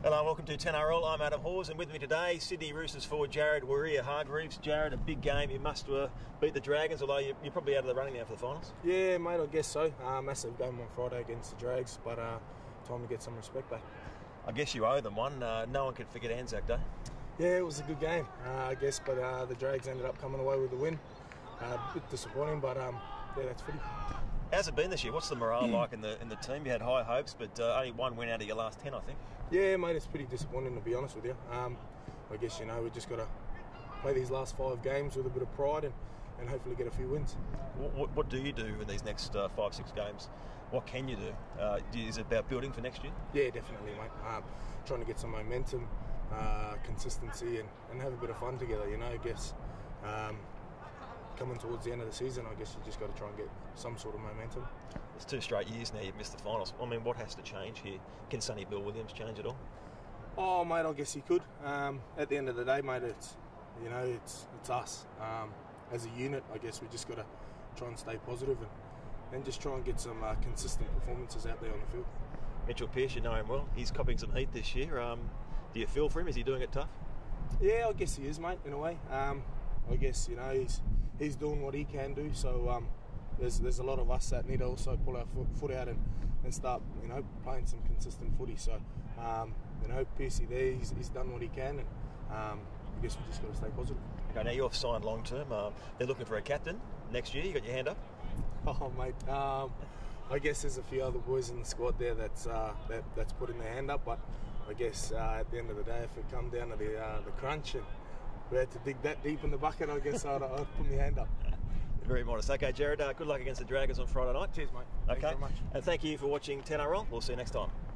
Hello and welcome to TeNRL. I'm Adam Hawes, and with me today, Sydney Roosters forward Jared Waera-Hargreaves. Jared, a big game. You must beat the Dragons, although you're probably out of the running now for the finals. Yeah, mate, I guess so. Massive game on Friday against the Drags, but time to get some respect back. I guess you owe them one. No one can forget Anzac Day. Yeah, it was a good game, I guess, but the Drags ended up coming away with the win. A bit disappointing, but yeah, that's footy. How's it been this year? What's the morale like in the team? You had high hopes, but only one win out of your last 10, I think. Yeah, mate, it's pretty disappointing, to be honest with you. I guess, we just got to play these last 5 games with a bit of pride and hopefully get a few wins. What do you do in these next 5-6 games? What can you do? Is it about building for next year? Yeah, definitely, mate. Trying to get some momentum, consistency, and have a bit of fun together, I guess. Coming towards the end of the season, I guess you just got to try and get some sort of momentum. It's 2 straight years now you've missed the finals. I mean, what has to change here? Can Sonny Bill Williams change it all? Oh, mate, I guess he could. At the end of the day, mate, it's us. As a unit, I guess we just got to try and stay positive and just try and get some consistent performances out there on the field. Mitchell Pearce, you know him well. He's copying some heat this year. Do you feel for him? Is he doing it tough? Yeah, I guess he is, mate, in a way. I guess, he's doing what he can do, so there's a lot of us that need to also pull our foot out and start, playing some consistent footy. So, Piercey there, he's done what he can, and I guess we just got to stay positive. Okay, now you're signed long term. They're looking for a captain next year. You got your hand up? Oh, mate. I guess there's a few other boys in the squad there that's putting their hand up, but I guess at the end of the day, if it come down to the crunch and we had to dig that deep in the bucket, I guess I'd put my hand up. Very modest. Okay, Jared, good luck against the Dragons on Friday night. Cheers, mate. Okay. Thanks very much. And thank you for watching TeNRL. We'll see you next time.